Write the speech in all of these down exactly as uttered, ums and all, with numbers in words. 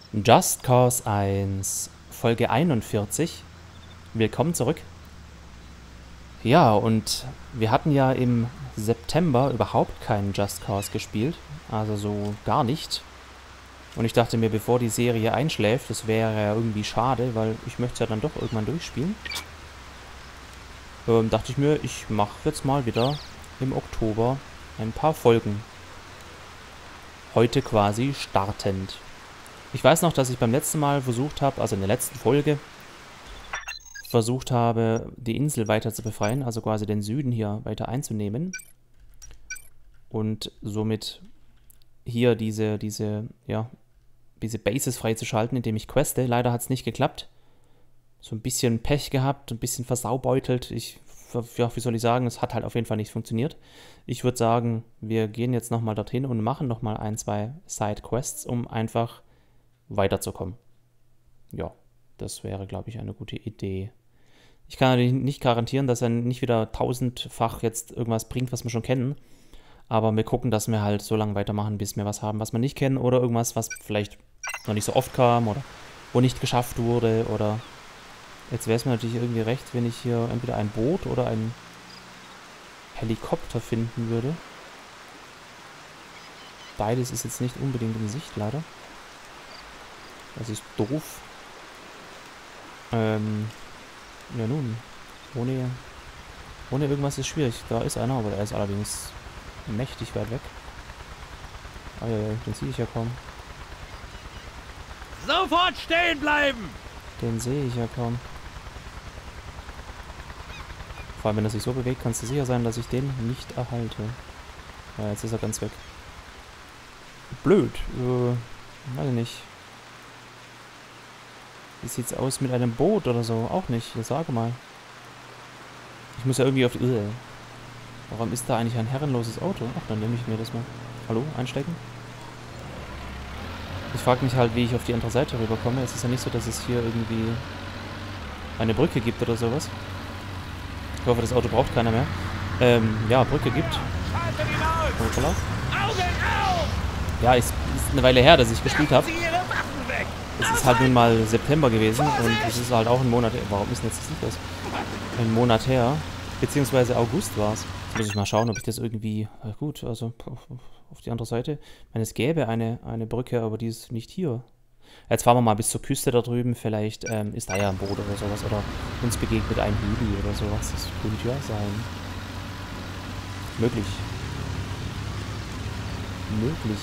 Just Cause eins, Folge einundvierzig. Willkommen zurück. Ja, und wir hatten ja im September überhaupt keinen Just Cause gespielt. Also so gar nicht. Und ich dachte mir, bevor die Serie einschläft, das wäre ja irgendwie schade, weil ich möchte es ja dann doch irgendwann durchspielen. Ähm, dachte ich mir, ich mache jetzt mal wieder im Oktober ein paar Folgen. Heute quasi startend. Ich weiß noch, dass ich beim letzten Mal versucht habe, also in der letzten Folge, versucht habe, die Insel weiter zu befreien, also quasi den Süden hier weiter einzunehmen. Und somit hier diese, diese, ja, diese Bases freizuschalten, indem ich queste. Leider hat es nicht geklappt. So ein bisschen Pech gehabt, ein bisschen versaubeutelt. Ich, ja, wie soll ich sagen, es hat halt auf jeden Fall nicht funktioniert. Ich würde sagen, wir gehen jetzt nochmal dorthin und machen nochmal ein, zwei Side-Quests, um einfach weiterzukommen. Ja, das wäre, glaube ich, eine gute Idee. Ich kann natürlich nicht garantieren, dass er nicht wieder tausendfach jetzt irgendwas bringt, was wir schon kennen. Aber wir gucken, dass wir halt so lange weitermachen, bis wir was haben, was wir nicht kennen. Oder irgendwas, was vielleicht noch nicht so oft kam oder wo nicht geschafft wurde. Oder jetzt wäre es mir natürlich irgendwie recht, wenn ich hier entweder ein Boot oder einen Helikopter finden würde. Beides ist jetzt nicht unbedingt in Sicht, leider. Das ist doof. Ähm, ja nun, ohne, ohne irgendwas ist schwierig. Da ist einer, aber der ist allerdings mächtig weit weg. Ah ja, den sehe ich ja kaum. Sofort stehen bleiben! Den sehe ich ja kaum. Vor allem, wenn er sich so bewegt, kannst du sicher sein, dass ich den nicht erhalte. Ja, jetzt ist er ganz weg. Blöd. Äh, weiß ich nicht. Wie sieht's aus mit einem Boot oder so? Auch nicht. Sage mal. Ich muss ja irgendwie auf die... Ugh. Warum ist da eigentlich ein herrenloses Auto? Ach, dann nehme ich mir das mal. Hallo? Einsteigen? Ich frage mich halt, wie ich auf die andere Seite rüberkomme. Es ist ja nicht so, dass es hier irgendwie eine Brücke gibt oder sowas. Ich hoffe, das Auto braucht keiner mehr. Ähm, ja, Brücke gibt. Hoppala. Ja, es ist eine Weile her, dass ich gespielt habe. Es ist halt nun mal September gewesen und es ist halt auch ein Monat... Warum ist denn jetzt das nicht das? Ein Monat her. Beziehungsweise August war es. Jetzt muss ich mal schauen, ob ich das irgendwie... Na gut, also auf die andere Seite. Ich meine, es gäbe eine, eine Brücke, aber die ist nicht hier. Jetzt fahren wir mal bis zur Küste da drüben. Vielleicht ähm, ist da ja ein Boot oder sowas. Oder uns begegnet ein Heli oder sowas. Das könnte ja sein. Möglich. Möglich.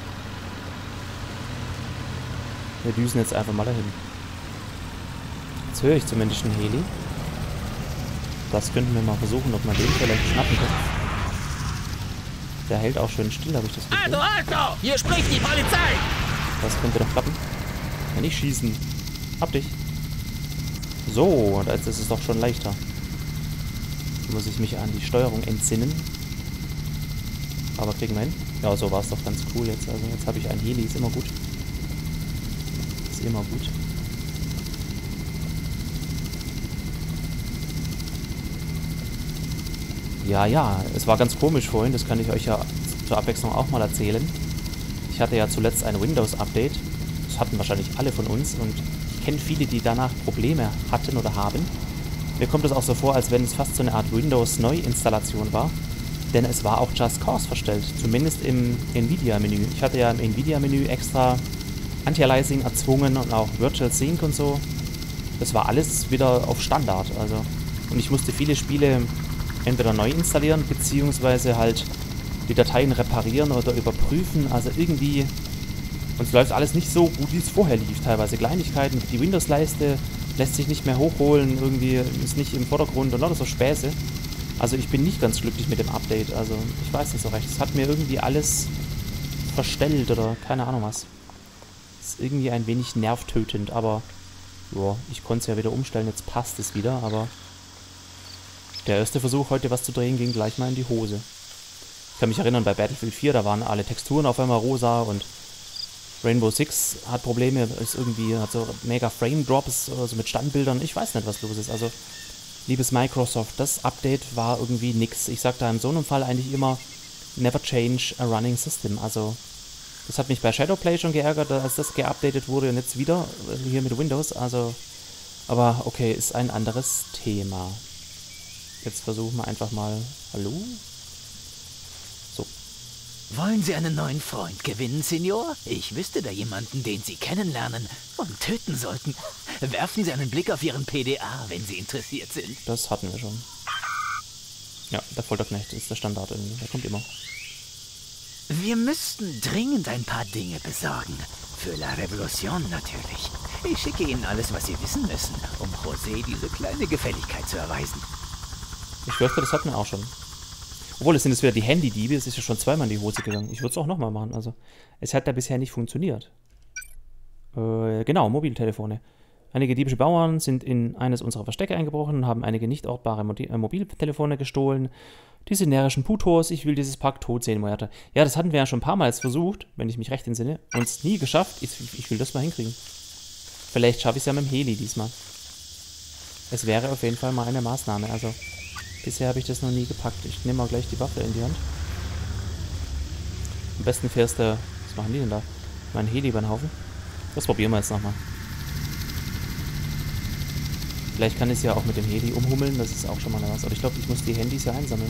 Wir düsen jetzt einfach mal dahin. Jetzt höre ich zumindest einen Heli. Das könnten wir mal versuchen, ob man den vielleicht schnappen kann. Der hält auch schön still, habe ich das Gefühl. Also, also! Hier spricht die Polizei! Das könnte doch klappen. Ja, nicht schießen. Hab dich. So, und jetzt ist es doch schon leichter. Jetzt muss ich mich an die Steuerung entsinnen. Aber kriegen wir hin? Ja, so war es doch ganz cool jetzt. Also jetzt habe ich ein Heli, ist immer gut. Ist immer gut. Ja, ja, es war ganz komisch vorhin, das kann ich euch ja zur Abwechslung auch mal erzählen. Ich hatte ja zuletzt ein Windows-Update. Das hatten wahrscheinlich alle von uns und ich kenne viele, die danach Probleme hatten oder haben. Mir kommt es auch so vor, als wenn es fast so eine Art Windows-Neuinstallation war. Denn es war auch Just Cause verstellt, zumindest im Nvidia-Menü. Ich hatte ja im Nvidia-Menü extra Anti-Aliasing erzwungen und auch Virtual Sync und so. Das war alles wieder auf Standard. Also. Und ich musste viele Spiele entweder neu installieren, beziehungsweise halt die Dateien reparieren oder überprüfen. Also irgendwie, und es läuft alles nicht so gut, wie es vorher lief. Teilweise Kleinigkeiten, die Windows-Leiste lässt sich nicht mehr hochholen, irgendwie ist nicht im Vordergrund und lauter so Späße. Also ich bin nicht ganz glücklich mit dem Update, also ich weiß nicht so recht. Es hat mir irgendwie alles verstellt oder keine Ahnung was. Ist irgendwie ein wenig nervtötend, aber ja, ich konnte es ja wieder umstellen, jetzt passt es wieder, aber der erste Versuch heute was zu drehen ging gleich mal in die Hose. Ich kann mich erinnern, bei Battlefield vier, da waren alle Texturen auf einmal rosa und Rainbow Six hat Probleme, ist irgendwie, hat so mega Frame Drops, also mit Standbildern, ich weiß nicht, was los ist. Also, liebes Microsoft, das Update war irgendwie nix. Ich sag da in so einem Fall eigentlich immer, never change a running system. Also, Das hat mich bei Shadowplay schon geärgert, als das geupdatet wurde und jetzt wieder hier mit Windows. Also, aber okay, ist ein anderes Thema. Jetzt versuchen wir einfach mal... Hallo? So. Wollen Sie einen neuen Freund gewinnen, Senior? Ich wüsste da jemanden, den Sie kennenlernen und töten sollten. Werfen Sie einen Blick auf Ihren P D A, wenn Sie interessiert sind. Das hatten wir schon. Ja, der Folterknecht ist der Standard irgendwie. Der kommt immer. Wir müssten dringend ein paar Dinge besorgen. Für La Revolution natürlich. Ich schicke Ihnen alles, was Sie wissen müssen, um José diese kleine Gefälligkeit zu erweisen. Ich fürchte, das hatten wir auch schon. Obwohl, es sind jetzt wieder die Handydiebe. Es ist ja schon zweimal in die Hose gegangen. Ich würde es auch nochmal machen. Also, es hat ja bisher nicht funktioniert. Äh, genau, Mobiltelefone. Einige diebische Bauern sind in eines unserer Verstecke eingebrochen und haben einige nicht ortbare Mobiltelefone gestohlen. Diese närrischen Putos, ich will dieses Pack tot sehen, Muerte. Ja, das hatten wir ja schon ein paar Mal jetzt versucht, wenn ich mich recht entsinne. Und es nie geschafft. Ich, ich will das mal hinkriegen. Vielleicht schaffe ich es ja mit dem Heli diesmal. Es wäre auf jeden Fall mal eine Maßnahme. Also, bisher habe ich das noch nie gepackt. Ich nehme mal gleich die Waffe in die Hand. Am besten fährst du... Was machen die denn da? Mein Heli über den Haufen? Das probieren wir jetzt nochmal. Vielleicht kann ich es ja auch mit dem Heli umhummeln, das ist auch schon mal was. Aber ich glaube, ich muss die Handys ja einsammeln.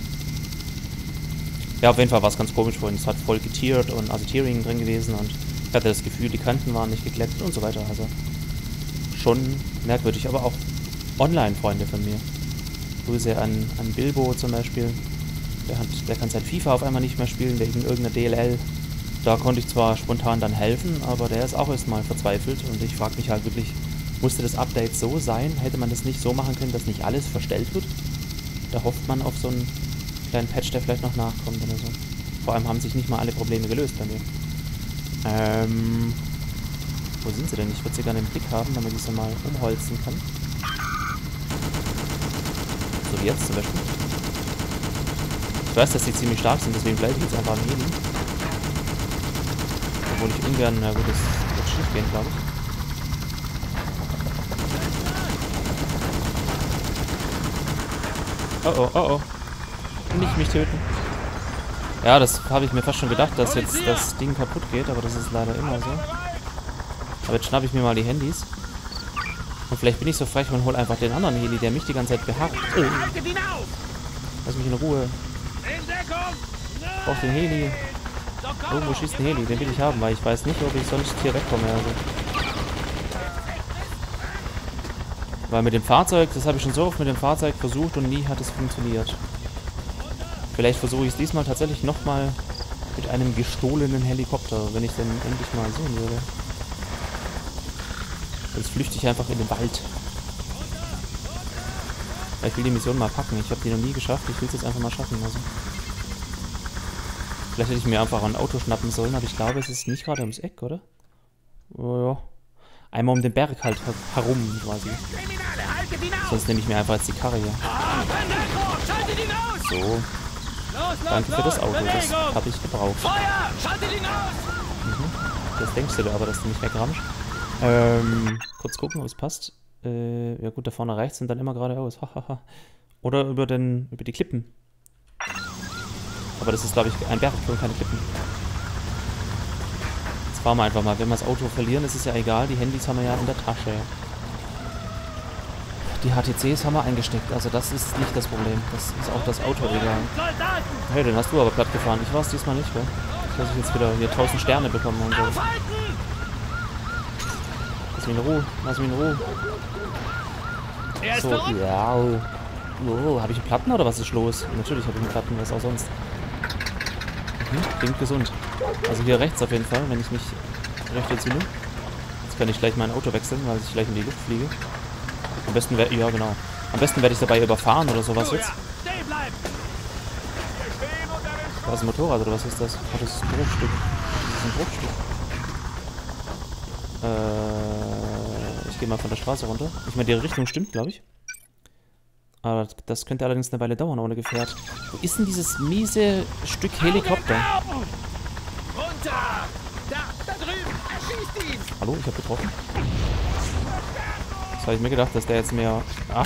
Ja, auf jeden Fall war es ganz komisch vorhin. Es hat voll getiert und also Tearing drin gewesen und ich hatte das Gefühl, die Kanten waren nicht geglättet und so weiter. Also schon merkwürdig, aber auch Online-Freunde von mir. Grüße an, an Bilbo zum Beispiel. Der, hat, der kann sein FIFA auf einmal nicht mehr spielen wegen irgendeiner D L L. Da konnte ich zwar spontan dann helfen, aber der ist auch erstmal verzweifelt und ich frage mich halt wirklich, musste das Update so sein? Hätte man das nicht so machen können, dass nicht alles verstellt wird? Da hofft man auf so einen kleinen Patch, der vielleicht noch nachkommt oder so. Vor allem haben sich nicht mal alle Probleme gelöst bei mir. Ähm... Wo sind sie denn? Ich würde sie gerne im Blick haben, damit ich sie mal umholzen kann. So wie jetzt zum Beispiel. Ich weiß, dass sie ziemlich stark sind, deswegen bleibe ich jetzt einfach am Heli. Obwohl ich ungern... Na gut, das wird schief gehen, glaube ich. Oh oh, oh oh. Nicht mich töten. Ja, das habe ich mir fast schon gedacht, dass jetzt das Ding kaputt geht, aber das ist leider immer so. Aber jetzt schnappe ich mir mal die Handys. Und vielleicht bin ich so frech und hole einfach den anderen Heli, der mich die ganze Zeit beharrt. Oh. Lass mich in Ruhe. Ich brauche den Heli. Irgendwo schießt ein Heli, den will ich haben, weil ich weiß nicht, ob ich sonst hier wegkomme. Also. Weil mit dem Fahrzeug, das habe ich schon so oft mit dem Fahrzeug versucht und nie hat es funktioniert. Vielleicht versuche ich es diesmal tatsächlich nochmal mit einem gestohlenen Helikopter, wenn ich den endlich mal sehen würde. Sonst flüchte ich einfach in den Wald. Ich will die Mission mal packen. Ich habe die noch nie geschafft. Ich will es jetzt einfach mal schaffen. Also. Vielleicht hätte ich mir einfach ein Auto schnappen sollen, aber ich glaube, es ist nicht gerade ums Eck, oder? Oh ja. Einmal um den Berg halt herum quasi. Sonst nehme ich mir einfach jetzt die Karre hier. So. Danke für das Auto, das habe ich gebraucht. Mhm. Das denkst du aber, dass du mich wegramschst. Ähm, kurz gucken, ob es passt. Äh, ja gut, da vorne rechts sind dann immer geradeaus. Oder über den, über die Klippen. Aber das ist, glaube ich, ein Berg und keine Klippen. Jetzt fahren wir einfach mal. Wenn wir das Auto verlieren, ist es ja egal. Die Handys haben wir ja in der Tasche. Die H T Cs haben wir eingesteckt. Also das ist nicht das Problem. Das ist auch das Auto egal. Hey, den hast du aber platt gefahren. Ich war es diesmal nicht, gell? Dass ich jetzt wieder hier tausend Sterne bekommen und so. Lass mich in Ruhe. Lass mich in Ruhe. So, ja. Oh, habe ich einen Platten oder was ist los? Natürlich habe ich einen Platten, was auch sonst. Mhm, klingt gesund. Also hier rechts auf jeden Fall, wenn ich mich recht entsinne. Jetzt kann ich gleich mein Auto wechseln, weil ich gleich in die Luft fliege. Am besten werde ja genau. Am besten werde ich dabei überfahren oder sowas jetzt. Da ist ein Motorrad oder was ist das? Oh, das ist ein Bruchstück. Das ist ein Bruchstück. Äh, ich gehe mal von der Straße runter. Ich meine, die Richtung stimmt, glaube ich. Aber das könnte allerdings eine Weile dauern ohne Gefährt. Wo ist denn dieses miese Stück Helikopter? Hallo, ich habe getroffen. Das habe ich mir gedacht, dass der jetzt mehr... Ah,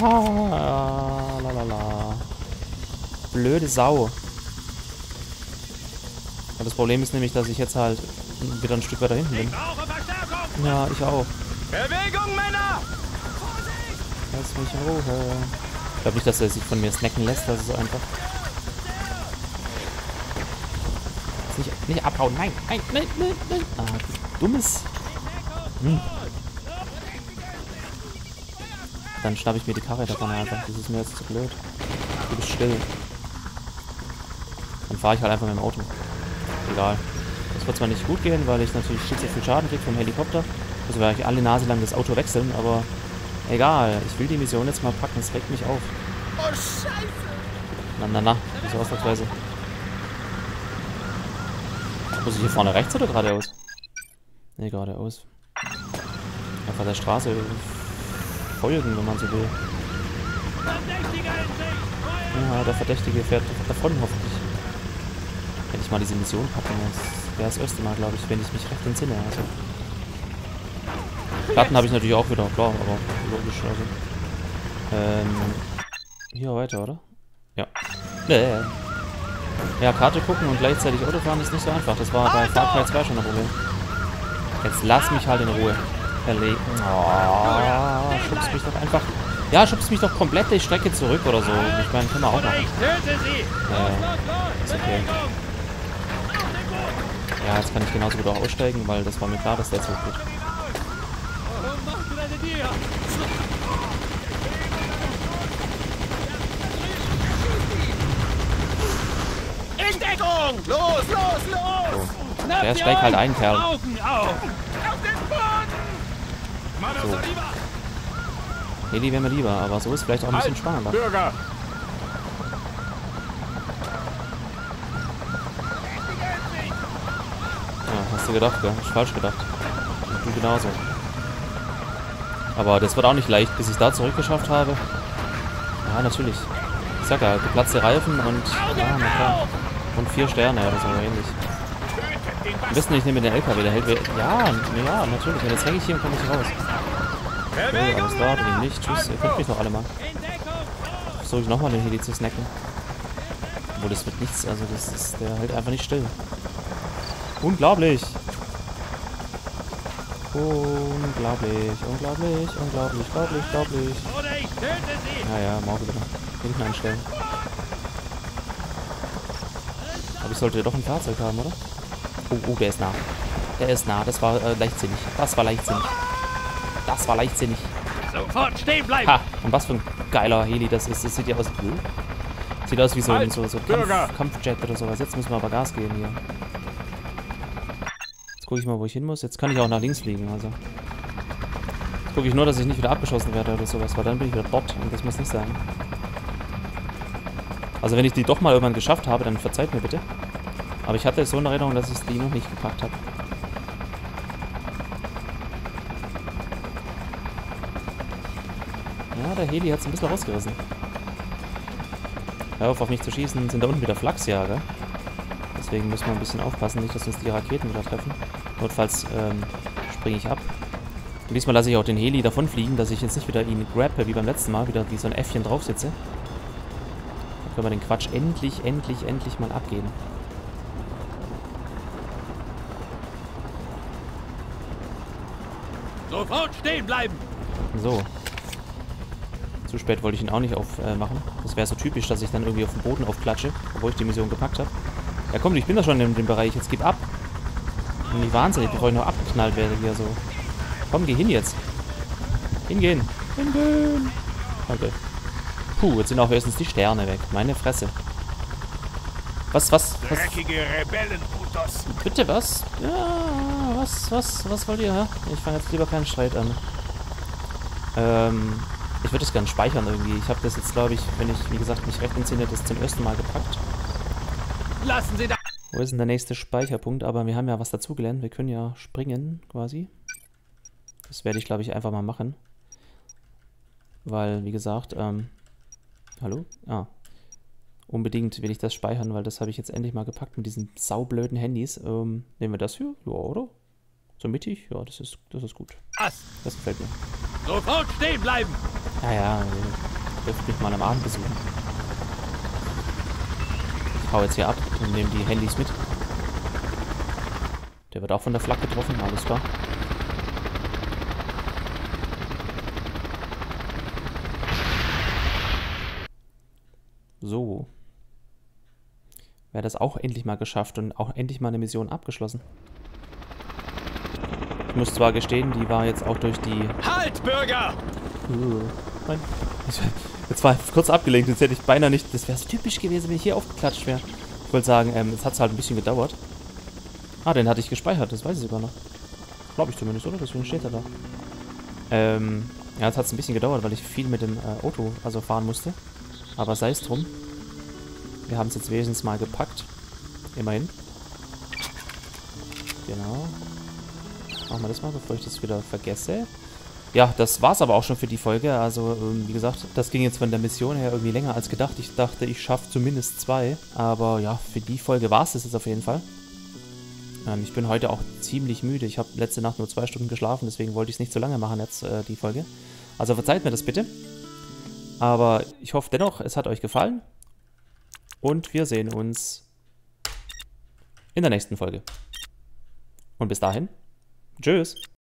lalala. Blöde Sau. Und das Problem ist nämlich, dass ich jetzt halt wieder ein Stück weiter hinten bin. Ja, ich auch. Bewegung, Männer! Lass mich in Ruhe. Ich glaube nicht, dass er sich von mir snacken lässt, das ist so einfach. Nicht, nicht abhauen, nein, nein, nein, nein, nein. Ah, du dummes. Hm. Dann schnappe ich mir die Karre davon einfach. Das ist mir jetzt zu blöd. Du bist still. Dann fahre ich halt einfach mit dem Auto. Egal. Das wird zwar nicht gut gehen, weil ich natürlich viel zu viel Schaden kriege vom Helikopter. Also werde ich alle Nase lang das Auto wechseln, aber egal. Ich will die Mission jetzt mal packen. Es regt mich auf. Oh, Scheiße! Na, na, na. Diese Ausdrucksweise. Muss ich hier vorne rechts oder geradeaus? Ne, geradeaus. Einfach der Straße folgen, wenn man so will. Ja, der Verdächtige fährt davon, hoffentlich. Wenn ich mal diese Mission packe, das wäre das erste Mal, glaube ich, wenn ich mich recht entsinne. Also. Karten habe ich natürlich auch wieder, klar, aber logisch. Also. Ähm, hier weiter, oder? Ja. Nee. Ja, Karte gucken und gleichzeitig Auto fahren ist nicht so einfach. Das war bei Far Cry zwei schon ein Problem. Jetzt lass mich halt in Ruhe. Verlegen. Oh, schubst mich doch einfach. Ja, schubst mich doch komplett die Strecke zurück oder so. Ich meine, können wir auch machen. Ja, ist okay. Ja, jetzt kann ich genauso gut auch aussteigen, weil das war mir klar, dass der jetzt hochgeht. In Deckung! Los, los, los! So. Der steigt halt ein, Kerl. Augen auf! Auf den Boden! So. Heli wäre mir lieber, aber so ist vielleicht auch ein bisschen spannender. Bürger! Ja, hast du gedacht, gell? Hast falsch gedacht. Und du genauso. Aber das wird auch nicht leicht, bis ich da zurückgeschafft habe. Ja, natürlich. Ich sag ja, geplatzte Reifen und... Ja, na klar. Und vier Sterne oder so ähnlich. Am besten ich nehme den L K W, der hält... Ja, ja, natürlich. Und jetzt hänge ich hier und komme ich raus. Okay, alles da, du nicht. Tschüss, ihr könnt mich doch alle mal. Versuche ich nochmal den Heli zu snacken. Obwohl, das wird nichts, also das ist... Der hält einfach nicht still. Unglaublich! Unglaublich, unglaublich, unglaublich, unglaublich, unglaublich. Oder ich töte sie! Naja, morgen wieder. Hinten einstellen. Aber ich sollte doch ein Fahrzeug haben, oder? Oh, oh, der ist nah. Der ist nah. Das war äh, leichtsinnig. Das war leichtsinnig. Das war leichtsinnig. Sofort stehen bleiben! Ha! Und was für ein geiler Heli das ist. Das sieht ja aus... Uh, sieht aus wie so ein so, so Kampf, Kampfjet oder sowas. Jetzt müssen wir aber Gas geben hier. Jetzt gucke ich mal, wo ich hin muss. Jetzt kann ich auch nach links fliegen, also. Jetzt gucke ich nur, dass ich nicht wieder abgeschossen werde oder sowas, weil dann bin ich wieder dort und das muss nicht sein. Also wenn ich die doch mal irgendwann geschafft habe, dann verzeiht mir bitte. Aber ich hatte so eine Erinnerung, dass ich die noch nicht gepackt habe. Ja, der Heli hat es ein bisschen rausgerissen. Hör auf, auf mich zu schießen, sind da unten wieder Flachsjäger. Deswegen müssen wir ein bisschen aufpassen, nicht, dass uns die Raketen wieder treffen. Notfalls ähm, springe ich ab. Und diesmal lasse ich auch den Heli davon fliegen, dass ich jetzt nicht wieder ihn grabbe, wie beim letzten Mal, wieder wie so ein Äffchen drauf sitze. Dann können wir den Quatsch endlich, endlich, endlich mal abgeben. Sofort stehen bleiben! So. Zu spät wollte ich ihn auch nicht aufmachen. Äh, das wäre so typisch, dass ich dann irgendwie auf den Boden aufklatsche, obwohl ich die Mission gepackt habe. Ja komm, ich bin doch schon in dem Bereich, jetzt gib ab. Ich bin nicht wahnsinnig, bevor ich noch abgeknallt werde hier so. Komm, geh hin jetzt. Hingehen. Hingehen. Danke. Puh, jetzt sind auch erstens die Sterne weg. Meine Fresse. Was, was, was? Dreckige Rebellenputos! Bitte, was? Ja, was, was, was wollt ihr, hä? Ich fange jetzt lieber keinen Streit an. Ähm, ich würde das gerne speichern irgendwie. Ich habe das jetzt, glaube ich, wenn ich, wie gesagt, mich recht entsinne, das zum ersten Mal gepackt. Lassen Sie da... Wo ist denn der nächste Speicherpunkt? Aber wir haben ja was dazugelernt. Wir können ja springen, quasi. Das werde ich, glaube ich, einfach mal machen. Weil, wie gesagt, ähm... Hallo? Ah. Unbedingt will ich das speichern, weil das habe ich jetzt endlich mal gepackt mit diesen saublöden Handys. Ähm, nehmen wir das hier? Ja, oder? So mittig? Ja, das ist, das ist gut. Was? Das gefällt mir. Sofort stehen bleiben! Ja, ja, ihr dürft mich mal am Abend besuchen. Ich hau jetzt hier ab und nehme die Handys mit. Der wird auch von der Flak getroffen, alles klar. So. Wäre das auch endlich mal geschafft und auch endlich mal eine Mission abgeschlossen. Ich muss zwar gestehen, die war jetzt auch durch die... Halt, Bürger! Uh, nein. Jetzt war ich kurz abgelenkt, jetzt hätte ich beinahe nicht... Das wäre so typisch gewesen, wenn ich hier aufgeklatscht wäre. Ich wollte sagen, ähm, jetzt hat es halt ein bisschen gedauert. Ah, den hatte ich gespeichert, das weiß ich sogar noch. Glaube ich zumindest, oder? Deswegen steht er da. Ähm, ja, jetzt hat es ein bisschen gedauert, weil ich viel mit dem äh, Auto also fahren musste. Aber sei es drum. Wir haben es jetzt wenigstens mal gepackt. Immerhin. Genau. Machen wir das mal, bevor ich das wieder vergesse. Ja, das war's aber auch schon für die Folge. Also, ähm, wie gesagt, das ging jetzt von der Mission her irgendwie länger als gedacht. Ich dachte, ich schaffe zumindest zwei. Aber ja, für die Folge war es das jetzt auf jeden Fall. Ähm, ich bin heute auch ziemlich müde. Ich habe letzte Nacht nur zwei Stunden geschlafen, deswegen wollte ich es nicht so lange machen jetzt, äh, die Folge. Also verzeiht mir das bitte. Aber ich hoffe dennoch, es hat euch gefallen. Und wir sehen uns in der nächsten Folge. Und bis dahin, tschüss.